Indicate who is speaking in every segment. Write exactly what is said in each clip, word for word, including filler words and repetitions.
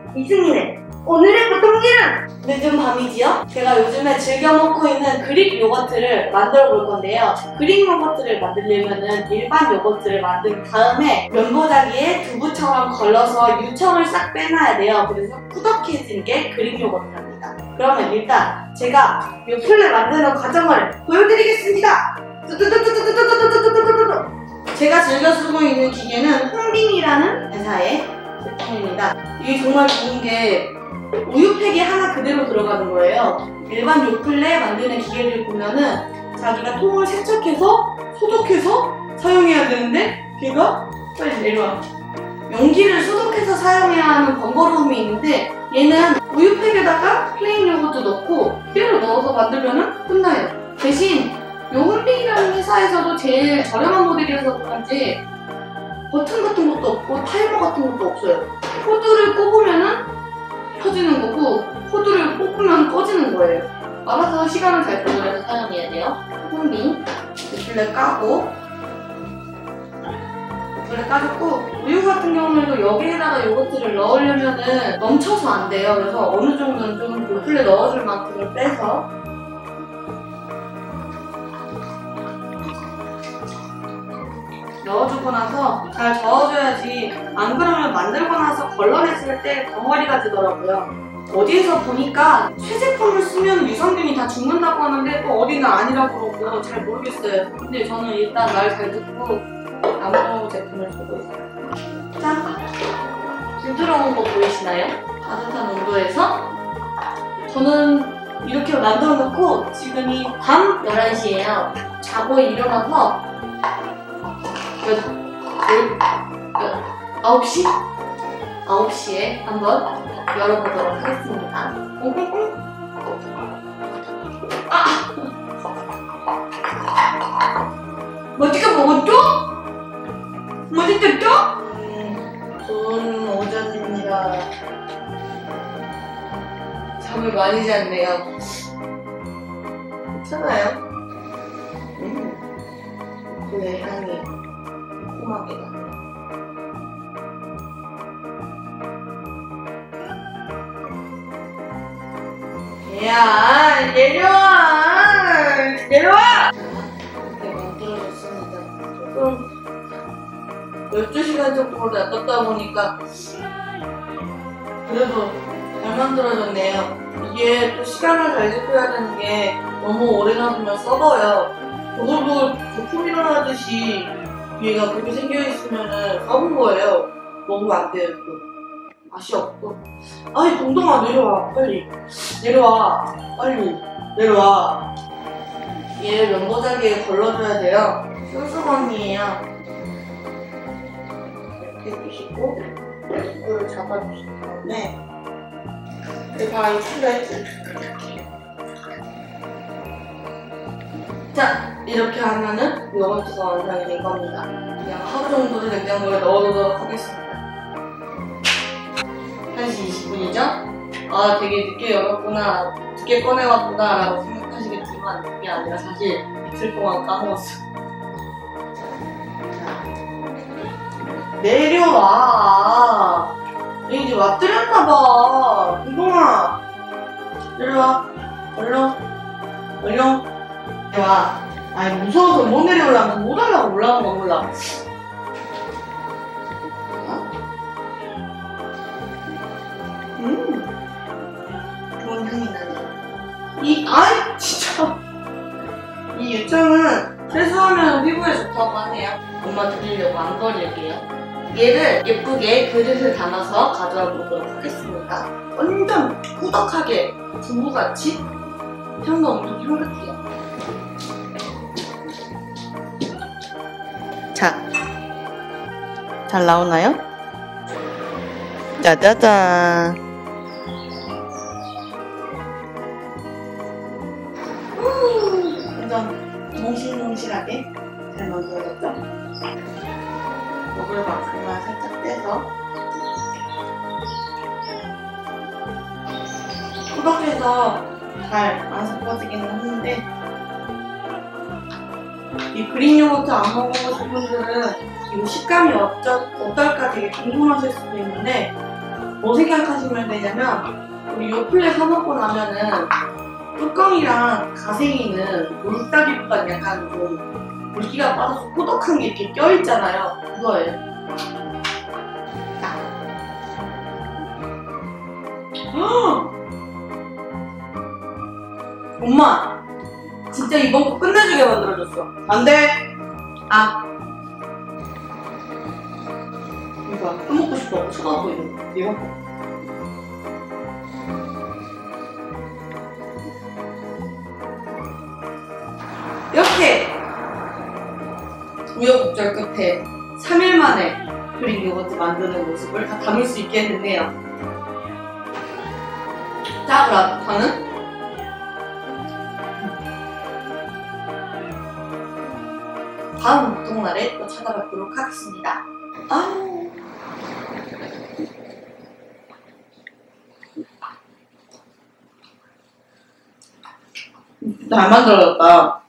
Speaker 1: 이승민의 오늘의 보통기는 늦은 밤이지요? 제가 요즘에 즐겨 먹고 있는 그릭 요거트를 만들어 볼 건데요. 그릭 요거트를 만들려면은 일반 요거트를 만든 다음에 면보자기에 두부처럼 걸러서 유청을 싹 빼놔야 돼요. 그래서 꾸덕해진 게 그릭 요거트입니다. 그러면 일단 제가 요플레 만드는 과정을 보여드리겠습니다. 제가 즐겨 쓰고 있는 기계는 홍빈이라는 회사의 제품입니다. 이게 정말 좋은 게 우유팩이 하나 그대로 들어가는 거예요. 일반 요플레 만드는 기계를 보면은 자기가 통을 세척해서 소독해서 사용해야 되는데 걔가 빨리 내려와. 용기를 소독해서 사용해야 하는 번거로움이 있는데 얘는 우유팩에다가 플레인 요거트 넣고 그대로 넣어서 만들면은 끝나요. 대신 요 홍빈이라는 회사에서도 제일 저렴한 모델이어서 그런지 버튼 같은 것도 없고 타이머 같은 것도 없어요. 코드를 꼽으면은 켜지는 거고 코드를 꼽으면 꺼지는 거예요. 알아서 시간을 잘 조절해서 사용해야 돼요. 홍빈 요플레 까고 요플레 까줬고 우유 같은 경우에도 여기에다가 요거트를 넣으려면은 넘쳐서 안 돼요. 그래서 어느 정도는 좀 요플레 넣어줄 만큼을 빼서 넣어주고 나서 잘 저어줘야지 안 그러면 만들고 나서 걸러냈을 때 덩어리가 되더라고요. 어디에서 보니까 새 제품을 쓰면 유산균이 다 죽는다고 하는데 또 어디는 아니라고 그러고 잘 모르겠어요. 근데 저는 일단 말 잘 듣고 나무 제품을 쓰고 있어요. 짠! 부드러운 거 보이시나요? 따뜻한 온도에서 저는 이렇게 만들어 놓고 지금이 밤 열한 시예요. 자고 일어나서 몇, 몇, 몇, 아홉 시? 아홉 시에 한번 열어보도록 하겠습니다. 꽁꽁꽁! 아! 멋지게 먹었죠? 멋있겠죠? 음, 좋은 오전입니다. 잠을 많이 잤네요. 괜찮아요? 음, 그 향이 고막이다. 야, 내려와! 내려와! 이렇게 만들어졌습니다. 조금 열두 시간 정도 놔뒀다 보니까 그래도 잘 만들어졌네요. 이게 또 시간을 잘 지켜야 되는 게 너무 오래 놔두면 썩어요. 보글보글 거품 일어나듯이 얘가 그렇게 생겨있으면은 썩은 거예요. 먹으면 안 돼요. 또. 맛이 없고. 아이 동동아 내려와 빨리. 내려와 빨리 내려와. 얘 면보자기에 걸러줘야 돼요. 손수건이에요. 이렇게 해주시고 이걸 잡아주신 다음에 이게 다 이 플레이트. 자, 이렇게 하면은 요거트가 완성이 된 겁니다. 그냥 하루 정도를 냉장고에 넣어두도록 하겠습니다. 한 시 이십 분이죠? 아, 되게 늦게 열었구나, 늦게 꺼내왔구나 라고 생각하시겠지만 그게 아니라 사실 이틀 동안 까먹었어. 자, 내려와. 얘 이제 왔더랬나봐. 동동아 내려와. 얼른 얼른 내려와. 아이 무서워서 못 내려오려면 못 하려고 올라간 거 몰라. 음 좋은 향이 나네. 이 아이 진짜 이 유청은 세수하면 피부에 좋다고 하네요. 엄마 드리려고 안 버릴게요. 얘를 예쁘게 그릇을 담아서 가져와 보도록 하겠습니다. 완전 꾸덕하게 두부같이 향도 엄청 향긋해요. 자, 잘 나오나요? 짜자잔. 음, 완전 몽실몽실하게 잘 만들어졌죠? 먹을 만큼만 살짝 떼서 꾸덕해서 잘 안 섞어지기는 하는데 이 그릭 요거트 안 먹어보신 분들은 이 식감이 어쩌, 어떨까 되게 궁금하실 수도 있는데 뭐 생각하시면 되냐면 우리 요플레 사 먹고 나면은 뚜껑이랑 가생이는 물다리보다 약간 좀 물기가 빠져서 꾸덕한 게 이렇게 껴있잖아요. 그거예요. 자. 엄마! 진짜 이번 거 끝내주게 만들어줬어. 안 돼! 아. 이거 또 먹고 싶어. 쳐다보고 있는 거. 이거 봐. 이렇게 우여곡절 끝에 삼 일 만에 그릭 요거트 만드는 모습을 다 담을 수 있게 됐네요. 자, 그럼 저는 다음 보통날에 또 찾아뵙도록 하겠습니다. 아유. 잘 만들어졌다.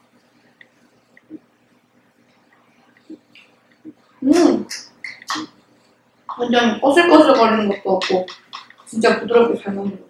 Speaker 1: 음, 완전 꼬슬꼬슬거리는 것도 없고 진짜 부드럽게 잘 만들었어.